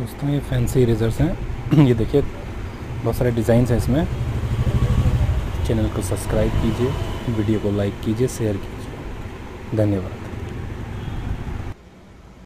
दोस्तों ये fancy erasers हैं। ये देखिए बहुत सारे डिज़ाइंस हैं इसमें। चैनल को सब्सक्राइब कीजिए, वीडियो को लाइक कीजिए, शेयर कीजिए। धन्यवाद।